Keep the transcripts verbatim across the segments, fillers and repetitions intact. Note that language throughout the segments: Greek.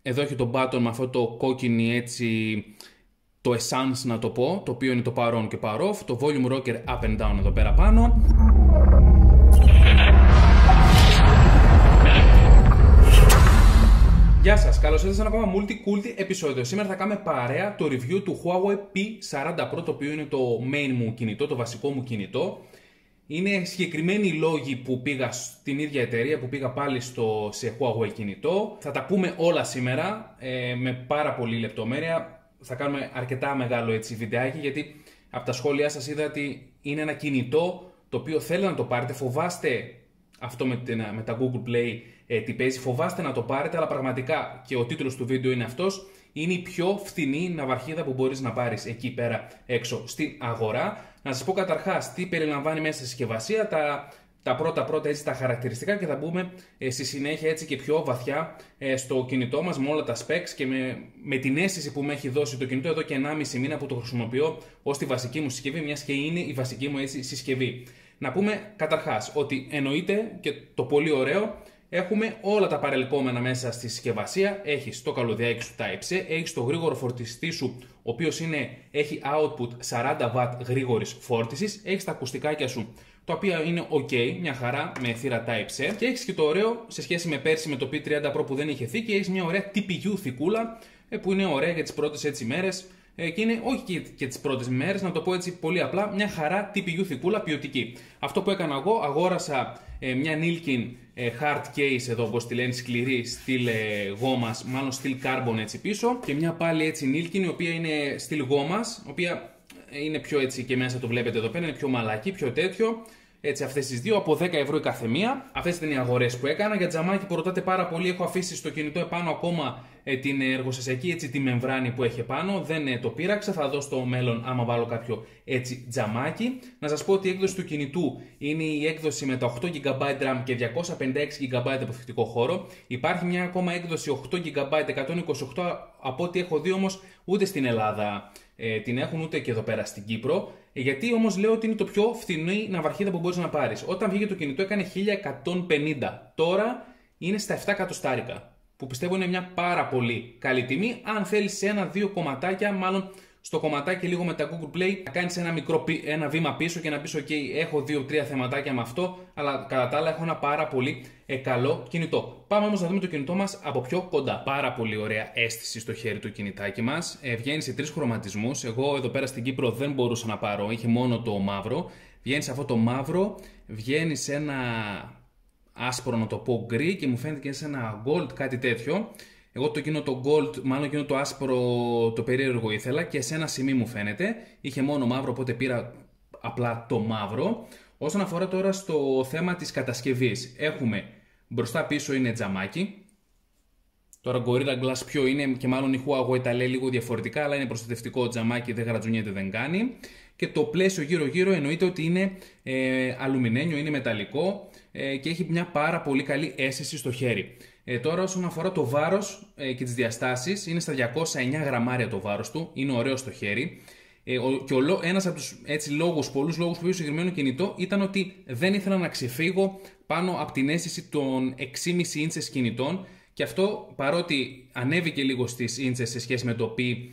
Εδώ έχει το button με αυτό το κόκκινη έτσι, το essence να το πω, το οποίο είναι το power on και power off, το volume rocker up and down εδώ πέρα πάνω. Γεια σας, καλώς ήρθατε σε ένα ακόμα multi-culti επεισόδιο. Σήμερα θα κάνουμε παρέα το review του Huawei πι σαράντα Pro, το οποίο είναι το main μου κινητό, το βασικό μου κινητό. Είναι συγκεκριμένοι λόγοι που πήγα στην ίδια εταιρεία, που πήγα πάλι στο, σε Huawei κινητό. Θα τα πούμε όλα σήμερα ε, με πάρα πολύ λεπτομέρεια. Θα κάνουμε αρκετά μεγάλο έτσι βιντεάκι, γιατί από τα σχόλιά σας είδα ότι είναι ένα κινητό το οποίο θέλετε να το πάρετε. Φοβάστε αυτό με, με τα Google Play ε, τι παίζει, φοβάστε να το πάρετε, αλλά πραγματικά και ο τίτλος του βίντεο είναι αυτός. Είναι η πιο φθηνή ναυαρχίδα που μπορείς να πάρεις εκεί πέρα έξω στην αγορά. Να σας πω καταρχάς τι περιλαμβάνει μέσα στη συσκευασία, τα, τα πρώτα πρώτα έτσι τα χαρακτηριστικά, και θα μπούμε ε, στη συνέχεια έτσι και πιο βαθιά ε, στο κινητό μας με όλα τα specs και με, με την αίσθηση που με έχει δώσει το κινητό εδώ και ενάμιση μήνα που το χρησιμοποιώ ως τη βασική μου συσκευή, μιας και είναι η βασική μου έτσι συσκευή. Να πούμε καταρχάς ότι εννοείται και το πολύ ωραίο, έχουμε όλα τα παρελκόμενα μέσα στη συσκευασία. Έχεις το καλωδιάκι σου Type-C, έχεις το γρήγορο φορτιστή σου, ο οποίος είναι, έχει output σαράντα βατ γρήγορης φόρτισης, έχεις τα ακουστικάκια σου, τα οποία είναι ok, μια χαρά με θύρα Type-C, και έχεις και το ωραίο, σε σχέση με πέρσι με το πι τριάντα Pro που δεν είχε θήκη, έχεις μια ωραία τι πι γιου θικούλα, που είναι ωραία για τις πρώτες έτσι μέρες. Και είναι όχι και, και τις πρώτες μέρες, να το πω έτσι πολύ απλά, μια χαρά τι πι γιου θικούλα ποιοτική. Αυτό που έκανα εγώ, αγόρασα ε, μια Nilkin ε, hard case εδώ, όπως τη λένε, σκληρή, στυλ ε, γόμας, μάλλον στυλ carbon έτσι πίσω, και μια πάλι έτσι Nilkin, η οποία είναι στυλ γόμας, η οποία είναι πιο έτσι και μέσα το βλέπετε εδώ πέρα, είναι πιο μαλακή, πιο τέτοιο. Έτσι, αυτές τις δύο από δέκα ευρώ η καθεμία. Αυτές ήταν οι αγορές που έκανα. Για τζαμάκι που ρωτάτε πάρα πολύ, έχω αφήσει στο κινητό επάνω ακόμα ε, την εργοστασιακή έτσι τη μεμβράνη που έχει επάνω. Δεν ε, το πείραξα, θα δω στο μέλλον άμα βάλω κάποιο έτσι τζαμάκι. Να σας πω ότι η έκδοση του κινητού είναι η έκδοση με τα οκτώ τζι μπι RAM και διακόσια πενήντα έξι τζι μπι αποθηκευτικό χώρο. Υπάρχει μια ακόμα έκδοση οκτώ τζι μπι εκατόν είκοσι οκτώ, από ό,τι έχω δει όμως ούτε στην Ελλάδα ε, την έχουν, ούτε και εδώ πέρα στην Κύπρο. Γιατί όμως λέω ότι είναι το πιο φθηνή ναυαρχίδα που μπορείς να πάρεις. Όταν βγήκε το κινητό έκανε χίλια εκατόν πενήντα. Τώρα είναι στα επτά εκατοστάρικα. Που πιστεύω είναι μια πάρα πολύ καλή τιμή. Αν θέλεις ένα-δύο κομματάκια, μάλλον στο κομματάκι λίγο με τα Google Play, να κάνεις ένα μικρό ένα βήμα πίσω και να πεις: OK, έχω δύο-τρία θεματάκια με αυτό, αλλά κατά τα άλλα έχω ένα πάρα πολύ ε, καλό κινητό. Πάμε όμως να δούμε το κινητό μας από πιο κοντά. Πάρα πολύ ωραία αίσθηση στο χέρι του κινητάκι μας. Ε, βγαίνει σε τρεις χρωματισμούς. Εγώ εδώ πέρα στην Κύπρο δεν μπορούσα να πάρω, είχε μόνο το μαύρο. Βγαίνει σε αυτό το μαύρο, βγαίνει σε ένα άσπρο, να το πω, γκρι, και μου φαίνεται και σε ένα gold, κάτι τέτοιο. Εγώ το εκείνο το gold, μάλλον εκείνο το άσπρο, το περίεργο ήθελα, και σε ένα σημείο μου φαίνεται. Είχε μόνο μαύρο, οπότε πήρα απλά το μαύρο. Όσον αφορά τώρα στο θέμα της κατασκευής, έχουμε μπροστά πίσω είναι τζαμάκι. Τώρα Gorilla Glass ποιο είναι, και μάλλον η Huawei τα λέει λίγο διαφορετικά, αλλά είναι προστατευτικό τζαμάκι, δεν γρατζουνιέται, δεν κάνει. Και το πλαίσιο γύρω γύρω εννοείται ότι είναι ε, αλουμινένιο, είναι μεταλλικό ε, και έχει μια πάρα πολύ καλή αίσθηση στο χέρι. Ε, τώρα όσον αφορά το βάρος ε, και τις διαστάσεις, είναι στα διακόσια εννέα γραμμάρια το βάρος του, είναι ωραίο στο χέρι. Ε, ο, και ο, ένας από τους έτσι, λόγους, πολλούς λόγους που πήγε στο συγκεκριμένο κινητό ήταν ότι δεν ήθελα να ξεφύγω πάνω από την αίσθηση των έξι κόμμα πέντε ίντσες κινητών, και αυτό παρότι ανέβηκε λίγο στις ίντσες σε σχέση με το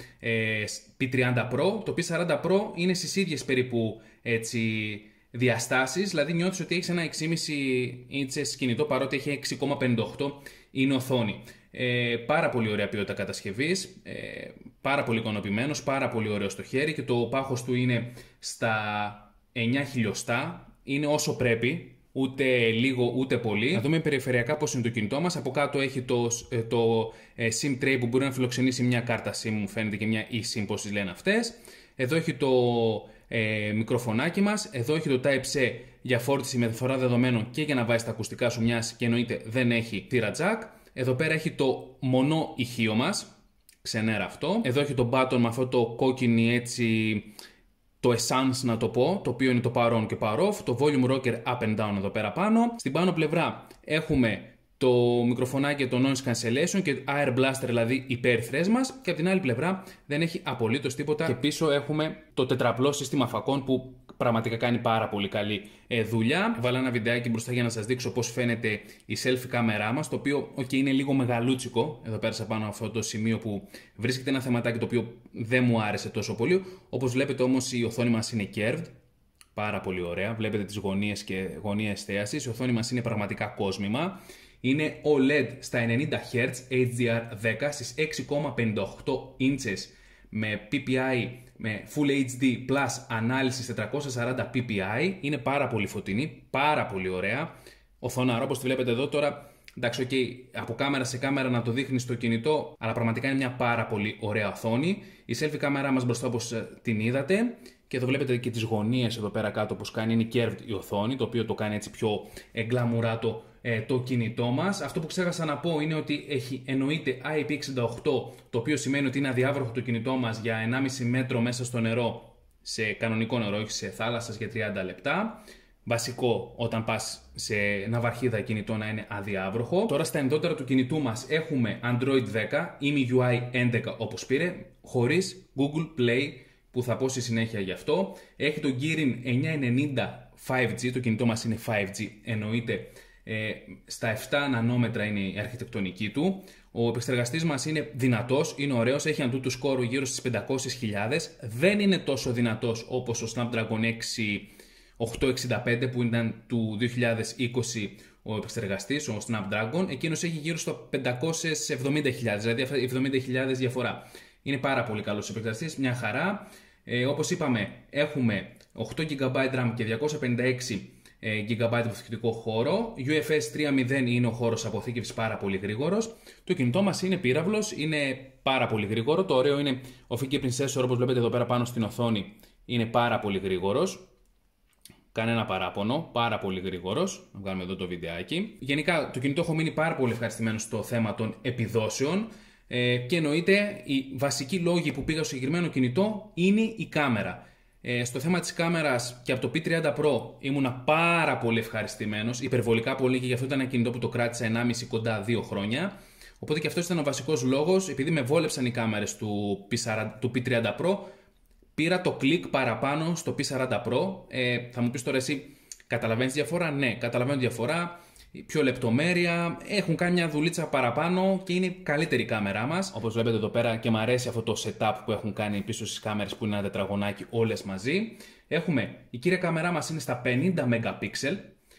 πι τριάντα Pro, το πι σαράντα Pro είναι στις ίδιες περίπου έτσι, διαστάσεις, δηλαδή νιώθεις ότι έχεις ένα έξι κόμμα πέντε ίντσες κινητό παρότι έχει έξι κόμμα πενήντα οκτώ είναι οθόνη. Ε, πάρα πολύ ωραία ποιότητα κατασκευής, ε, πάρα πολύ ικανοποιημένος, πάρα πολύ ωραίο στο χέρι, και το πάχος του είναι στα εννιά χιλιοστά, είναι όσο πρέπει. Ούτε λίγο ούτε πολύ. Να δούμε περιφερειακά πώς είναι το κινητό μας. Από κάτω έχει το, το ε, SIM tray που μπορεί να φιλοξενήσει μια κάρτα SIM, μου φαίνεται, και μια eSIM, πώς τις λένε αυτές. Εδώ έχει το ε, μικροφωνάκι μας. Εδώ έχει το Type-C για φόρτιση μεταφορά δεδομένων και για να βάζεις τα ακουστικά σου, μιας και εννοείται δεν έχει θύρα jack. Εδώ πέρα έχει το μονό ηχείο μας. Ξενέρα αυτό. Εδώ έχει το button με αυτό το κόκκινη έτσι, το essence να το πω, το οποίο είναι το power on και power off, το volume rocker up and down εδώ πέρα πάνω. Στην πάνω πλευρά έχουμε το μικροφωνάκι, το noise cancellation και air blaster, δηλαδή υπέρυθρες μας, και από την άλλη πλευρά δεν έχει απολύτως τίποτα. Και πίσω έχουμε το τετραπλό σύστημα φακών που πραγματικά κάνει πάρα πολύ καλή ε, δουλειά. Βάλα ένα βιντεάκι μπροστά για να σας δείξω πώς φαίνεται η selfie κάμερά μας, το οποίο okay, είναι λίγο μεγαλούτσικο. Εδώ πέρα πάνω αυτό το σημείο που βρίσκεται ένα θεματάκι το οποίο δεν μου άρεσε τόσο πολύ. Όπως βλέπετε όμως η οθόνη μας είναι curved. Πάρα πολύ ωραία. Βλέπετε τις γωνίες και γωνία εστίασης. Η οθόνη μας είναι πραγματικά κόσμημα. Είναι ο ελ ι ντι στα ενενήντα χερτζ έιτς ντι αρ δέκα στις έξι κόμμα πενήντα οκτώ ίντσες με πι πι άι, με Full έιτς ντι Plus ανάλυση τετρακόσια σαράντα πι πι άι. Είναι πάρα πολύ φωτεινή, πάρα πολύ ωραία. Οθόναρα όπως τη βλέπετε εδώ τώρα. Εντάξει, okay, από κάμερα σε κάμερα να το δείχνει στο κινητό, αλλά πραγματικά είναι μια πάρα πολύ ωραία οθόνη. Η selfie κάμερά μας μπροστά όπως την είδατε. Και εδώ βλέπετε και τις γωνίες εδώ πέρα κάτω πως κάνει, είναι curved η οθόνη, το οποίο το κάνει έτσι πιο εγκλαμουράτο ε, το κινητό μας. Αυτό που ξέχασα να πω είναι ότι έχει εννοείται άι πι εξήντα οκτώ, το οποίο σημαίνει ότι είναι αδιάβροχο το κινητό μας για ενάμιση μέτρο μέσα στο νερό, σε κανονικό νερό, όχι σε θάλασσας, για τριάντα λεπτά. Βασικό όταν πας σε ναυαρχίδα κινητό να είναι αδιάβροχο. Τώρα στα ενδότερα του κινητού μας έχουμε Android δέκα, εμ άι γιου άι έντεκα όπως πήρε, χωρίς Google Play, που θα πω στη συνέχεια γι' αυτό. Έχει το Kirin εννιακόσια ενενήντα φάιβ τζι, το κινητό μας είναι φάιβ τζι, εννοείται ε, στα επτά νανόμετρα είναι η αρχιτεκτονική του. Ο επεξεργαστής μας είναι δυνατός, είναι ωραίος, έχει αντού του σκόρου γύρω στις πεντακόσιες χιλιάδες. Δεν είναι τόσο δυνατός όπως ο Snapdragon έξι οκτακόσια εξήντα πέντε που ήταν του δύο χιλιάδες είκοσι ο επεξεργαστής, ο Snapdragon. Εκείνος έχει γύρω στο πεντακόσιες εβδομήντα χιλιάδες, δηλαδή εβδομήντα χιλιάδες διαφορά. Είναι πάρα πολύ καλός επεξεργαστής, μια χαρά. Ε, όπως είπαμε, έχουμε οκτώ τζι μπι RAM και διακόσια πενήντα έξι τζι μπι αποθηκευτικό χώρο. γιου εφ ες τρία κόμμα μηδέν είναι ο χώρος αποθήκευσης, πάρα πολύ γρήγορος. Το κινητό μας είναι πύραυλος, είναι πάρα πολύ γρήγορο. Το ωραίο είναι ο fingerprint sensor, όπως βλέπετε εδώ πέρα πάνω στην οθόνη, είναι πάρα πολύ γρήγορος. Κανένα παράπονο, πάρα πολύ γρήγορος. Να βγάλουμε εδώ το βιντεάκι. Γενικά, το κινητό έχω μείνει πάρα πολύ ευχαριστημένο στο θέμα των επιδόσεων. Ε, και εννοείται, οι βασικοί λόγοι που πήγα στο συγκεκριμένο κινητό είναι η κάμερα. Ε, στο θέμα της κάμερας και από το πι τριάντα Pro ήμουνα πάρα πολύ ευχαριστημένος, υπερβολικά πολύ, και γι' αυτό ήταν ένα κινητό που το κράτησα ενάμιση κοντά δύο χρόνια. Οπότε και αυτός ήταν ο βασικός λόγος, επειδή με βόλεψαν οι κάμερες του πι σαράντα, του πι τριάντα Pro, πήρα το κλικ παραπάνω στο πι σαράντα Pro. Ε, θα μου πεις τώρα εσύ, καταλαβαίνεις διαφορά? Ναι, καταλαβαίνω διαφορά. Πιο λεπτομέρεια, έχουν κάνει μια δουλίτσα παραπάνω και είναι καλύτερη η κάμερά μας. Όπως βλέπετε εδώ πέρα, και μου αρέσει αυτό το setup που έχουν κάνει πίσω στις κάμερες, που είναι ένα τετραγωνάκι όλες μαζί. Έχουμε, η κύρια κάμερά μας είναι στα πενήντα μεγαπίξελ,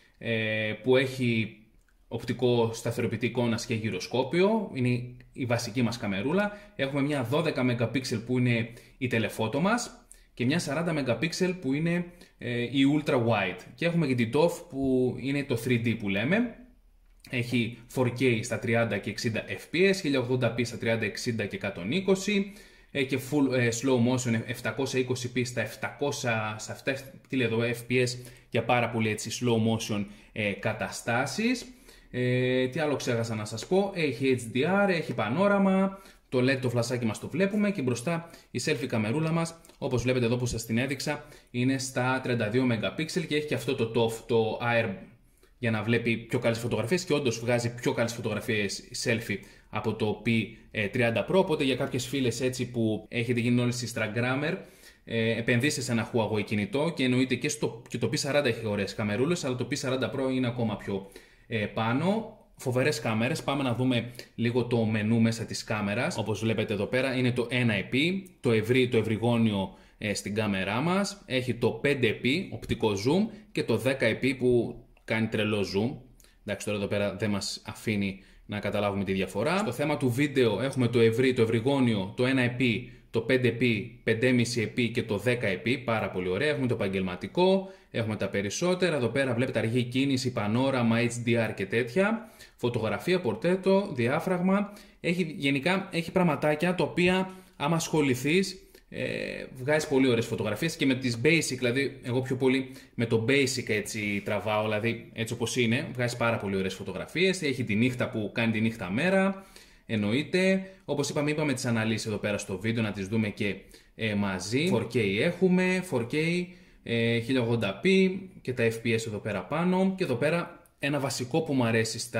που έχει οπτικό σταθεροποιητή εικόνας και γυροσκόπιο. Είναι η βασική μας καμερούλα. Έχουμε μια δώδεκα μεγαπίξελ που είναι η τελεφώτο μας και μια σαράντα μεγαπίξελ που είναι ε, η Ultra Wide. Και έχουμε και την ντι ο εφ που είναι το θρι ντι που λέμε. Έχει φορ κέι στα τριάντα και εξήντα εφ πι ες, χίλια ογδόντα πι στα τριάντα εξήντα και εκατόν είκοσι, ε, και full ε, slow motion επτακόσια είκοσι πι στα επτακόσια εφ πι ες για πάρα πολύ έτσι slow motion ε, καταστάσεις. Ε, τι άλλο ξέχασα να σας πω? Έχει έιτς ντι αρ, έχει πανόραμα. Το ελ ι ντι το φλασάκι μας το βλέπουμε και μπροστά η selfie καμερούλα μας, όπως βλέπετε εδώ που σας την έδειξα, είναι στα τριάντα δύο μεγαπίξελ και έχει και αυτό το το εφ, το Air, για να βλέπει πιο καλές φωτογραφίες, και όντως βγάζει πιο καλές φωτογραφίες selfie από το πι τριάντα Pro. Οπότε για κάποιες φίλες έτσι που έχετε γίνει όλες Instagrammer, ε, επενδύστε σε ένα Huawei κινητό, και εννοείται και, στο, και το πι σαράντα έχει ωραίες καμερούλες, αλλά το πι σαράντα Pro είναι ακόμα πιο ε, πάνω. Φοβερές κάμερες. Πάμε να δούμε λίγο το μενού μέσα της κάμερας. Όπως βλέπετε εδώ πέρα είναι το ένα επί, το ευρύ, το ευρυγόνιο ε, στην κάμερά μας. Έχει το πέντε επί οπτικό zoom και το δέκα επί που κάνει τρελό zoom. Εντάξει, τώρα εδώ πέρα δεν μας αφήνει να καταλάβουμε τη διαφορά. Στο θέμα του βίντεο έχουμε το ευρύ, το ευρυγόνιο, το ένα επί, το πέντε επί, πέντε κόμμα πέντε επί και το δέκα επί. Πάρα πολύ ωραία. Έχουμε το επαγγελματικό, έχουμε τα περισσότερα. Εδώ πέρα βλέπετε αργή κίνηση, πανόραμα, έιτς ντι αρ και τέτοια. Φωτογραφία, πορτρέτο, διάφραγμα. Έχει, γενικά έχει πραγματάκια τα οποία άμα ασχοληθείς ε, βγάζει πολύ ωραίες φωτογραφίες, και με τις basic, δηλαδή εγώ πιο πολύ με το basic έτσι τραβάω, δηλαδή έτσι όπως είναι, βγάζει πάρα πολύ ωραίες φωτογραφίες. Έχει τη νύχτα που κάνει τη νύχτα μέρα, εννοείται. Όπως είπαμε, είπαμε τις αναλύσεις εδώ πέρα στο βίντεο, να τις δούμε και ε, μαζί. φορ κέι έχουμε, φορ κέι, ε, χίλια ογδόντα πι και τα εφ πι ες εδώ πέρα πάνω. Και εδώ πέρα ένα βασικό που μου αρέσει στα...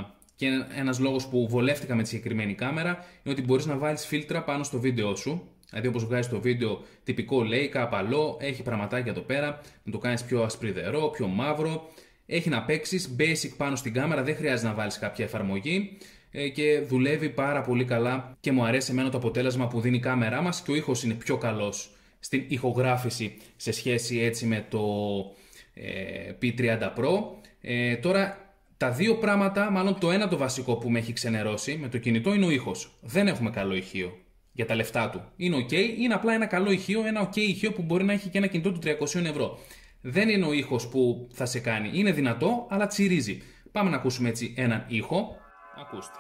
και ένας λόγος που βολεύτηκα με τη συγκεκριμένη κάμερα είναι ότι μπορείς να βάλεις φίλτρα πάνω στο βίντεο σου. Δηλαδή, όπως βγάζει το βίντεο, τυπικό λέει, καπαλό, έχει πραγματάκια εδώ πέρα, να το κάνεις πιο ασπριδερό, πιο μαύρο. Έχει να παίξεις basic πάνω στην κάμερα, δεν χρειάζεται να βάλεις κάποια εφαρμογή και δουλεύει πάρα πολύ καλά και μου αρέσει εμένα το αποτέλεσμα που δίνει η κάμερά μας και ο ήχος είναι πιο καλός στην ηχογράφηση σε σχέση έτσι με το ε, πι τριάντα Pro. Ε, τώρα τα δύο πράγματα, μάλλον το ένα το βασικό που με έχει ξενερώσει με το κινητό είναι ο ήχος. Δεν έχουμε καλό ηχείο για τα λεφτά του. Είναι ok, είναι απλά ένα καλό ηχείο, ένα ok ηχείο που μπορεί να έχει και ένα κινητό του τριακόσια ευρώ. Δεν είναι ο ήχος που θα σε κάνει. Είναι δυνατό, αλλά τσιρίζει. Πάμε να ακούσουμε έτσι έναν ήχο. Ακούστε.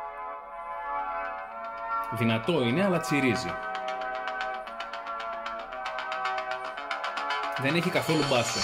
Δυνατό είναι, αλλά τσιρίζει. Δεν έχει καθόλου μπάσο.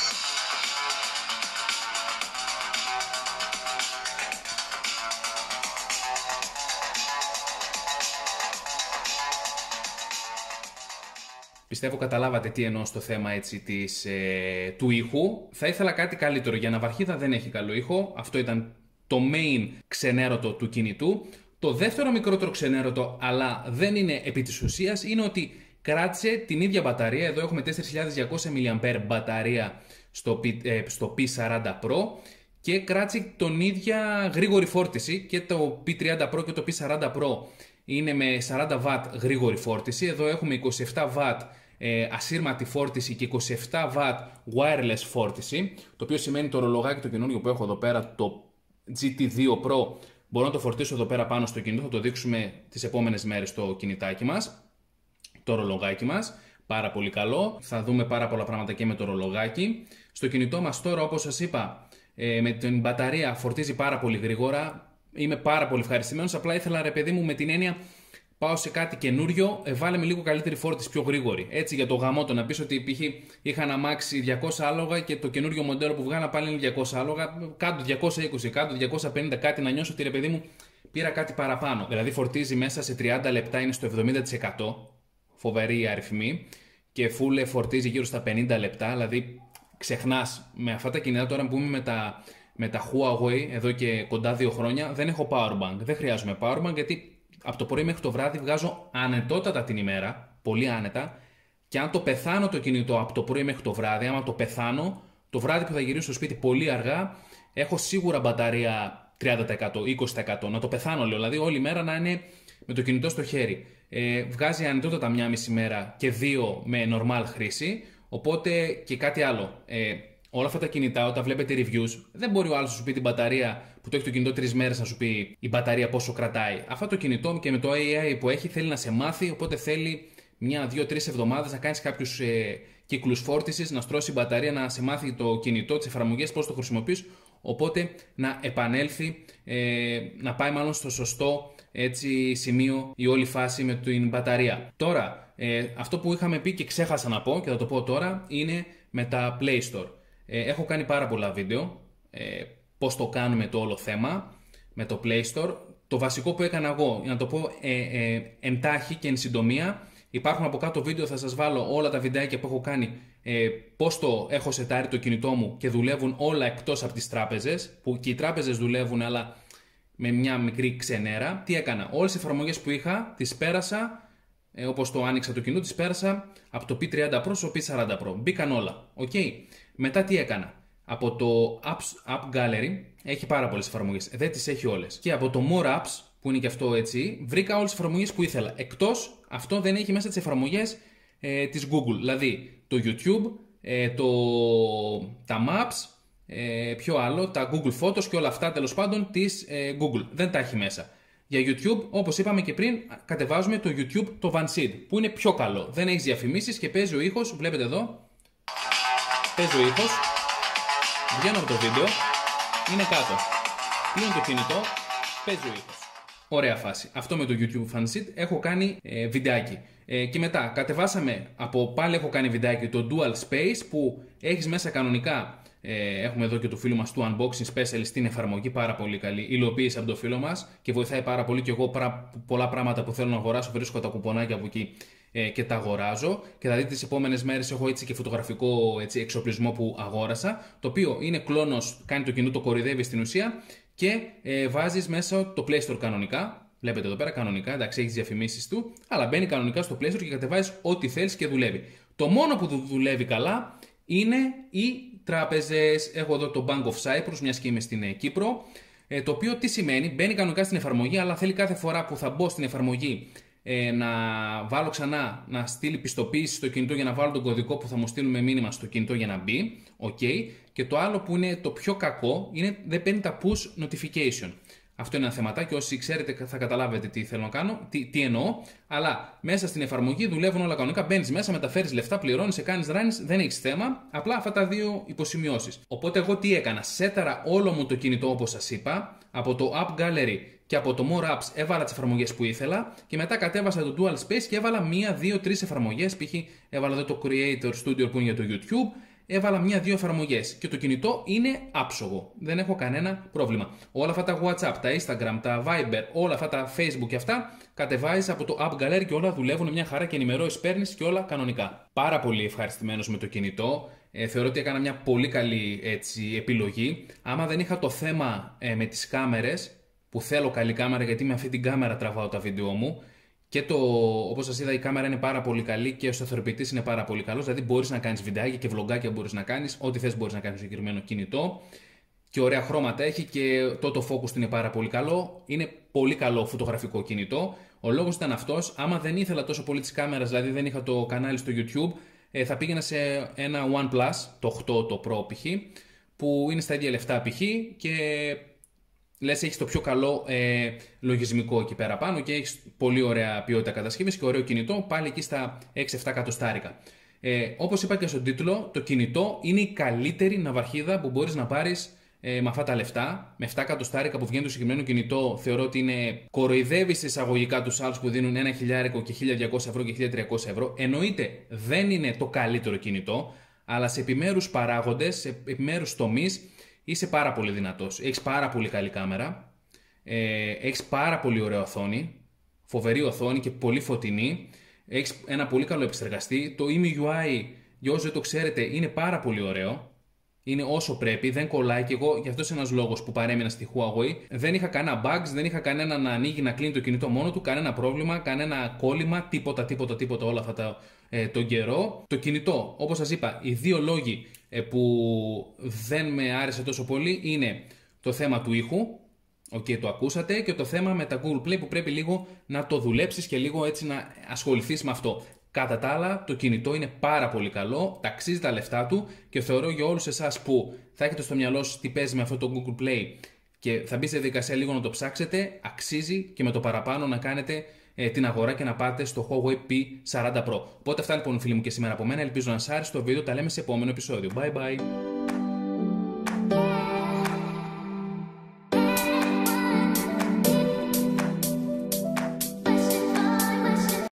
Πιστεύω καταλάβατε τι εννοώ στο θέμα έτσι της, ε, του ήχου. Θα ήθελα κάτι καλύτερο. Για ναυαρχίδα δεν έχει καλό ήχο. Αυτό ήταν το main ξενέρωτο του κινητού. Το δεύτερο μικρότερο ξενέρωτο, αλλά δεν είναι επί της ουσίας, είναι ότι κράτησε την ίδια μπαταρία. Εδώ έχουμε τέσσερις χιλιάδες διακόσια μιλιαμπέρ μπαταρία στο, ε, στο πι σαράντα Pro και κράτησε τον ίδια γρήγορη φόρτιση και το πι τριάντα Pro και το πι σαράντα Pro είναι με σαράντα βατ γρήγορη φόρτιση. Εδώ έχουμε είκοσι επτά βατ ε, ασύρματη φόρτιση και είκοσι επτά βατ wireless φόρτιση, το οποίο σημαίνει το ρολογάκι το καινούργιο που έχω εδώ πέρα, το τζι τι δύο Pro, μπορώ να το φορτίσω εδώ πέρα πάνω στο κινητό, θα το δείξουμε τις επόμενες μέρες στο κινητάκι μας, το ρολογάκι μας, πάρα πολύ καλό, θα δούμε πάρα πολλά πράγματα και με το ρολογάκι. Στο κινητό μας τώρα, όπως σας είπα, ε, με την μπαταρία φορτίζει πάρα πολύ γρήγορα, είμαι πάρα πολύ ευχαριστημένος, απλά ήθελα ρε παιδί μου με την έννοια πάω σε κάτι καινούριο, ε, βάλε με λίγο καλύτερη φόρτιση, πιο γρήγορη. Έτσι για το γαμότο, να πεις ότι π.χ. είχα ένα αμάξι διακόσια άλογα και το καινούριο μοντέλο που βγάλα πάλι είναι διακόσια άλογα, κάτω διακόσια είκοσι, κάτω διακόσια πενήντα, κάτι να νιώσω ότι ρε παιδί μου πήρα κάτι παραπάνω. Δηλαδή φορτίζει μέσα σε τριάντα λεπτά, είναι στο εβδομήντα τοις εκατό, φοβερή αριθμή, και full φορτίζει γύρω στα πενήντα λεπτά, δηλαδή ξεχνάς με αυτά τα κινητά τώρα που είμαι με τα, με τα Huawei εδώ και κοντά δύο χρόνια, δεν έχω powerbank, δεν χρειάζομαι powerbank γιατί από το πρωί μέχρι το βράδυ βγάζω ανετότατα την ημέρα, πολύ άνετα, και αν το πεθάνω το κινητό από το πρωί μέχρι το βράδυ, άμα το πεθάνω, το βράδυ που θα γυρίσω στο σπίτι πολύ αργά, έχω σίγουρα μπαταρία τριάντα τοις εκατό, είκοσι τοις εκατό, να το πεθάνω λέω, δηλαδή όλη μέρα να είναι με το κινητό στο χέρι. Ε, βγάζει ανετότατα μια μισή μέρα και δύο με normal χρήση, οπότε και κάτι άλλο. Ε, Όλα αυτά τα κινητά, όταν βλέπετε reviews, δεν μπορεί ο άλλος να σου πει την μπαταρία που το έχει το κινητό τρεις μέρες να σου πει η μπαταρία πόσο κρατάει. Αυτό το κινητό και με το έι άι που έχει θέλει να σε μάθει, οπότε θέλει μια, δύο, τρεις εβδομάδες να κάνεις κάποιους ε, κύκλους φόρτισης, να στρώσει η μπαταρία, να σε μάθει το κινητό, τις εφαρμογές, πώς το χρησιμοποιείς, οπότε να επανέλθει, ε, να πάει μάλλον στο σωστό έτσι, σημείο η όλη φάση με την μπαταρία. Τώρα, ε, αυτό που είχαμε πει και ξέχασα να πω και θα το πω τώρα είναι με τα Play Store. Ε, έχω κάνει πάρα πολλά βίντεο, ε, πώς το κάνουμε το όλο θέμα με το Play Store. Το βασικό που έκανα εγώ, να το πω ε, ε, εντάχει και εν συντομία, υπάρχουν από κάτω βίντεο, θα σας βάλω όλα τα βιντεάκια που έχω κάνει, ε, πώς το έχω σετάρει το κινητό μου και δουλεύουν όλα εκτός από τις τράπεζες, που και οι τράπεζες δουλεύουν αλλά με μια μικρή ξενέρα. Τι έκανα, όλες τις εφαρμογές που είχα τις πέρασα, ε, όπως το άνοιξα το κινητό, τις πέρασα από το πι τριάντα Pro στο πι σαράντα Pro. Μπήκαν όλα, ok. Μετά τι έκανα, από το Apps, App Gallery έχει πάρα πολλές εφαρμογές, δεν τις έχει όλες. Και από το More Apps, που είναι και αυτό έτσι, βρήκα όλες τις εφαρμογές που ήθελα. Εκτός αυτό δεν έχει μέσα τις εφαρμογές ε, της Google, δηλαδή το YouTube, ε, το, τα Maps, ε, ποιο άλλο, τα Google Photos και όλα αυτά τέλος πάντων της ε, Google. Δεν τα έχει μέσα. Για YouTube, όπως είπαμε και πριν, κατεβάζουμε το YouTube το Vanseed, που είναι πιο καλό. Δεν έχει διαφημίσεις και παίζει ο ήχος, βλέπετε εδώ. Παίζει ο ήχος, βγαίνω από το βίντεο, είναι κάτω. Κλείνω το κινητό, παίζει ο ήχος. Ωραία φάση. Αυτό με το YouTube Fansit έχω κάνει ε, βιντεάκι. Ε, και μετά κατεβάσαμε, από πάλι έχω κάνει βιντεάκι το Dual Space που έχεις μέσα κανονικά. Ε, έχουμε εδώ και το φίλο μας του Unboxing Special στην εφαρμογή, πάρα πολύ καλή υλοποίηση από το φίλο μας και βοηθάει πάρα πολύ και εγώ πρα, πολλά πράγματα που θέλω να αγοράσω, βρίσκω τα κουπονάκια από εκεί ε, και τα αγοράζω και θα δείτε τις επόμενες μέρες έχω έτσι και φωτογραφικό έτσι, εξοπλισμό που αγόρασα, το οποίο είναι κλόνος, κάνει το κινητό, το κορυδεύει στην ουσία και ε, βάζεις μέσα το Play Store κανονικά, Βλέπετε εδώ πέρα κανονικά, εντάξει, έχει τις διαφημίσεις του, αλλά μπαίνει κανονικά στο Play Store και κατεβάζεις ό,τι θέλεις και δουλεύει. Το μόνο που δουλεύει καλά είναι οι τράπεζες. Έχω εδώ το Bank of Cyprus, μιας και είμαι στην Κύπρο. Ε, το οποίο τι σημαίνει, μπαίνει κανονικά στην εφαρμογή, αλλά θέλει κάθε φορά που θα μπω στην εφαρμογή ε, να βάλω ξανά, να στείλει πιστοποίηση στο κινητό για να βάλω τον κωδικό που θα μου στείλουν με μήνυμα στο κινητό για να μπει. Okay. Και το άλλο που είναι το πιο κακό είναι δεν παίρνει τα push notification. Αυτό είναι ένα θεματάκι. Όσοι ξέρετε θα καταλάβετε τι θέλω να κάνω, τι, τι εννοώ. Αλλά μέσα στην εφαρμογή δουλεύουν όλα κανονικά. Μπαίνεις μέσα, μεταφέρεις λεφτά, πληρώνεις, σε κάνεις runs, δεν έχεις θέμα. Απλά αυτά τα δύο υποσημειώσεις. Οπότε εγώ τι έκανα, σέταρα όλο μου το κινητό όπως σας είπα. Από το App Gallery και από το More Apps έβαλα τις εφαρμογές που ήθελα. Και μετά κατέβασα το Dual Space και έβαλα μία, δύο, τρεις εφαρμογές. Π.χ. έβαλα εδώ το Creator Studio που είναι για το YouTube. Έβαλα μία-δύο εφαρμογές και το κινητό είναι άψογο. Δεν έχω κανένα πρόβλημα. Όλα αυτά τα WhatsApp, τα Instagram, τα Viber, όλα αυτά τα Facebook και αυτά κατεβάζεις από το App Gallery και όλα δουλεύουν μια χαρά και ενημερώσεις, παίρνεις και όλα κανονικά. Πάρα πολύ ευχαριστημένος με το κινητό. Ε, θεωρώ ότι έκανα μια πολύ καλή έτσι, επιλογή. Άμα δεν είχα το θέμα ε, με τις κάμερες, που θέλω καλή κάμερα γιατί με αυτή την κάμερα τραβάω τα βίντεο μου. Και το, όπως σας είδα, η κάμερα είναι πάρα πολύ καλή και ο σταθεροποιητής είναι πάρα πολύ καλός. Δηλαδή, μπορείς να κάνεις βιντεάκια και βλογκάκια μπορείς να κάνεις. Ό,τι θες μπορείς να κάνεις στο συγκεκριμένο κινητό. Και ωραία χρώματα έχει και το autofocus είναι πάρα πολύ καλό. Είναι πολύ καλό φωτογραφικό κινητό. Ο λόγος ήταν αυτός. Άμα δεν ήθελα τόσο πολύ τις κάμερες, δηλαδή δεν είχα το κανάλι στο YouTube, θα πήγαινα σε ένα OnePlus, το οκτώ, το Pro π.χ., που είναι στα ίδια λεφτά π.χ. και λες έχεις το πιο καλό ε, λογισμικό εκεί πέρα πάνω και έχεις πολύ ωραία ποιότητα κατασκευής και ωραίο κινητό, πάλι εκεί στα έξι εφτά εκατοστάρικα. Ε, όπως είπα και στον τίτλο, το κινητό είναι η καλύτερη ναυαρχίδα που μπορείς να πάρεις ε, με αυτά τα λεφτά. Με εφτά εκατοστάρικα που βγαίνει το συγκεκριμένο κινητό, θεωρώ ότι είναι κοροϊδεύεις εισαγωγικά τους άλλους που δίνουν ένα χιλιάρικο και χίλια διακόσια ευρώ και χίλια τριακόσια ευρώ. Εννοείται δεν είναι το καλύτερο κινητό, αλλά σε επιμέρους παράγοντες, σε επιμέρους τομείς, είσαι πάρα πολύ δυνατός. Έχεις πάρα πολύ καλή κάμερα. Ε, έχεις πάρα πολύ ωραία οθόνη. Φοβερή οθόνη και πολύ φωτεινή. Έχεις ένα πολύ καλό επεξεργαστή. Το ι εμ γιου άι, για όσοι δεν το ξέρετε, είναι πάρα πολύ ωραίο. Είναι όσο πρέπει, δεν κολλάει και εγώ γι' αυτό είναι ένας λόγος που παρέμεινα στη Huawei. Δεν είχα κανένα bugs, δεν είχα κανένα να ανοίγει, να κλείνει το κινητό μόνο του, κανένα πρόβλημα, κανένα κόλλημα, τίποτα, τίποτα, τίποτα όλα αυτά τα, ε, τον καιρό. Το κινητό, όπως σας είπα, οι δύο λόγοι ε, που δεν με άρεσε τόσο πολύ είναι το θέμα του ήχου. Οκ, okay, το ακούσατε, και το θέμα με τα Google Play που πρέπει λίγο να το δουλέψεις και λίγο έτσι να ασχοληθείς με αυτό. Κατά τα άλλα, το κινητό είναι πάρα πολύ καλό, ταξίζει τα λεφτά του και θεωρώ για όλους εσάς που θα έχετε στο μυαλό σας τι παίζει με αυτό το Google Play και θα μπει στη διαδικασία λίγο να το ψάξετε, αξίζει και με το παραπάνω να κάνετε ε, την αγορά και να πάτε στο Huawei πι σαράντα Pro. Οπότε αυτά λοιπόν φίλοι μου και σήμερα από μένα, ελπίζω να σας άρεσε το βίντεο, τα λέμε σε επόμενο επεισόδιο. Bye bye!